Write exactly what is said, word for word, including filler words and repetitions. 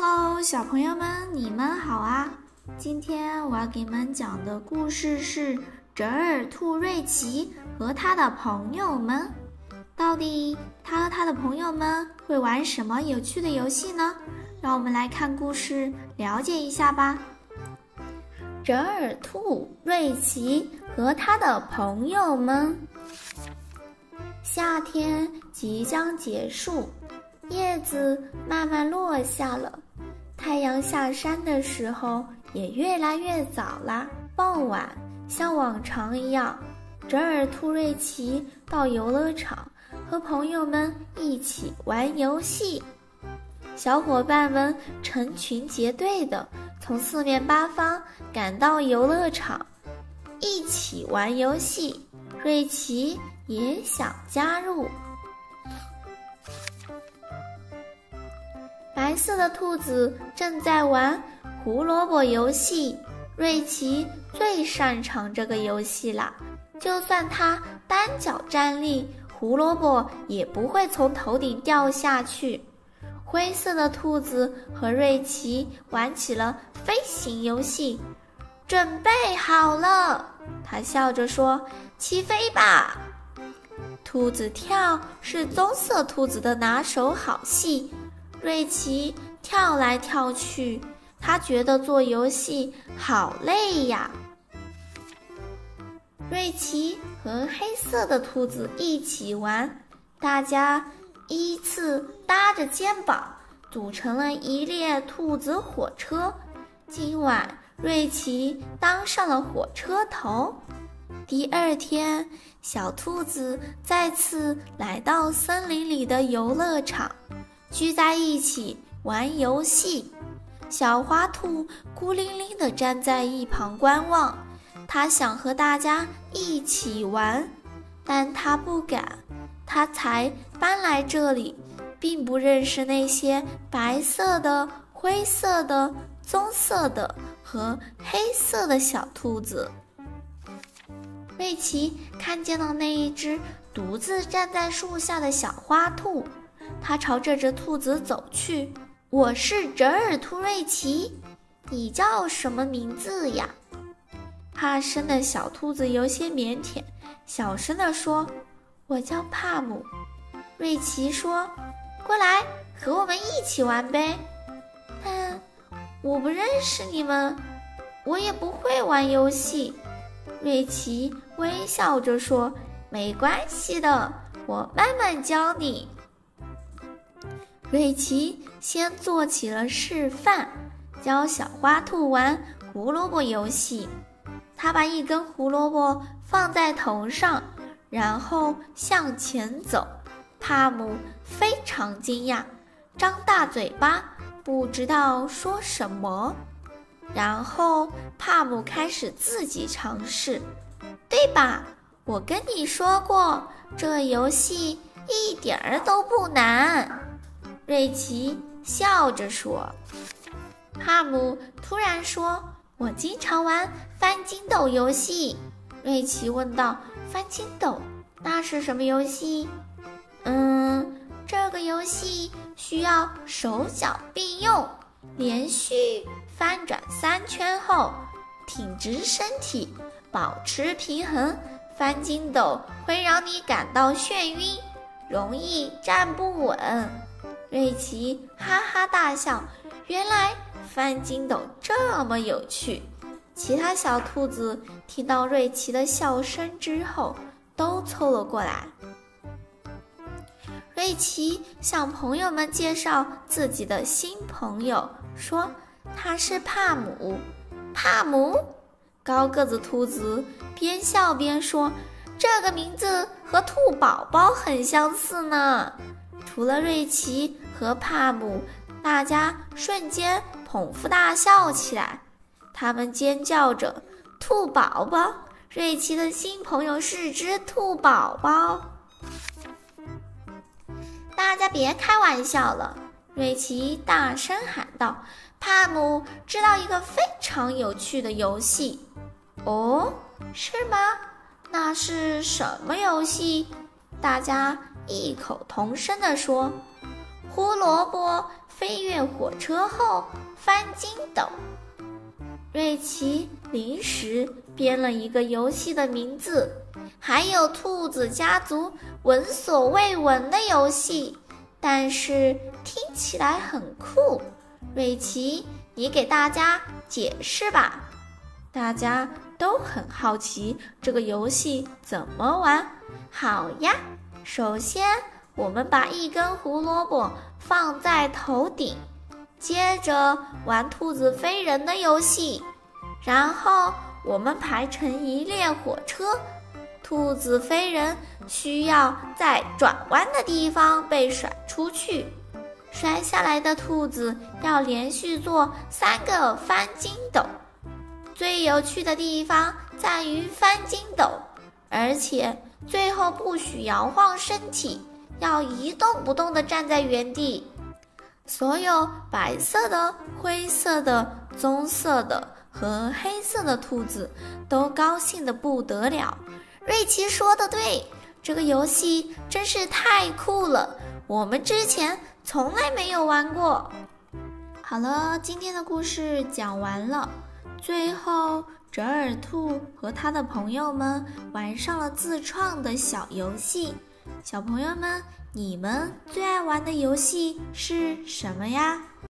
Hello， 小朋友们，你们好啊！今天我要给你们讲的故事是折耳兔瑞奇和他的朋友们。到底他和他的朋友们会玩什么有趣的游戏呢？让我们来看故事，了解一下吧。折耳兔瑞奇和他的朋友们。夏天即将结束，叶子慢慢落下了，太阳下山的时候也越来越早啦。傍晚，像往常一样，折耳兔瑞奇到游乐场和朋友们一起玩游戏。小伙伴们成群结队的从四面八方赶到游乐场，一起玩游戏。瑞奇也想加入。白色的兔子正在玩胡萝卜游戏，瑞奇最擅长这个游戏啦。就算他单脚站立，胡萝卜也不会从头顶掉下去。灰色的兔子和瑞奇玩起了飞行游戏。准备好了，他笑着说，起飞吧。兔子跳是棕色兔子的拿手好戏，瑞奇跳来跳去，他觉得做游戏好累呀。瑞奇和黑色的兔子一起玩，大家依次搭着肩膀，组成了一列兔子火车。今晚瑞奇当上了火车头。第二天，小兔子再次来到森林里的游乐场，聚在一起玩游戏。小花兔孤零零地站在一旁观望，它想和大家一起玩，但它不敢。它才搬来这里，并不认识那些白色的、灰色的、棕色的和黑色的小兔子。瑞奇看见了那一只独自站在树下的小花兔，他朝这只兔子走去。我是折耳兔瑞奇，你叫什么名字呀？怕生的小兔子有些腼腆，小声地说，我叫帕姆。瑞奇说，过来和我们一起玩呗。但我不认识你们，我也不会玩游戏。瑞奇微笑着说，没关系的，我慢慢教你。瑞奇先做起了示范，教小花兔玩胡萝卜游戏。他把一根胡萝卜放在头上，然后向前走。帕姆非常惊讶，张大嘴巴，不知道说什么。然后帕姆开始自己尝试，对吧？我跟你说过，这游戏一点儿都不难。瑞奇笑着说。帕姆突然说，我经常玩翻筋斗游戏。瑞奇问道，翻筋斗，那是什么游戏？嗯，这个游戏需要手脚并用，连续翻转三圈后，挺直身体，保持平衡。翻筋斗会让你感到眩晕，容易站不稳。瑞奇哈哈大笑，原来翻筋斗这么有趣。其他小兔子听到瑞奇的笑声之后，都凑了过来。瑞奇向朋友们介绍自己的新朋友，说他是帕姆。帕姆？高个子兔子边笑边说，这个名字和兔宝宝很相似呢。除了瑞奇和帕姆，大家瞬间捧腹大笑起来。他们尖叫着，兔宝宝，瑞奇的新朋友是只兔宝宝。大家别开玩笑了，瑞奇大声喊道，帕姆知道一个非常有趣的游戏。哦，是吗？那是什么游戏？大家异口同声地说，胡萝卜飞越火车后翻筋斗。瑞奇临时编了一个游戏的名字，还有兔子家族闻所未闻的游戏，但是听起来很酷。瑞奇，你给大家解释吧。大家都很好奇这个游戏怎么玩。好呀，首先我们把一根胡萝卜放在头顶，接着玩兔子飞人的游戏，然后我们排成一列火车，兔子飞人需要在转弯的地方被甩出去，摔下来的兔子要连续做三个翻筋斗。最有趣的地方在于翻筋斗，而且最后不许摇晃身体，要一动不动地站在原地。所有白色的、灰色的、棕色的和黑色的兔子都高兴得不得了。瑞奇说得对，这个游戏真是太酷了，我们之前从来没有玩过。好了，今天的故事讲完了。最后，折耳兔和他的朋友们玩上了自创的小游戏。小朋友们，你们最爱玩的游戏是什么呀？